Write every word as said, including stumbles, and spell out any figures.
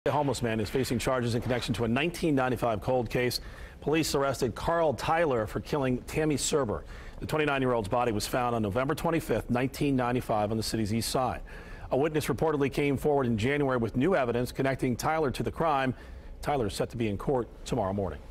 A homeless man is facing charges in connection to a nineteen ninety-five cold case. Police arrested Carl Tyler for killing Tammy Serber. The twenty-nine-year-old's body was found on November twenty-fifth, nineteen ninety-five on the city's east side. A witness reportedly came forward in January with new evidence connecting Tyler to the crime. Tyler is set to be in court tomorrow morning.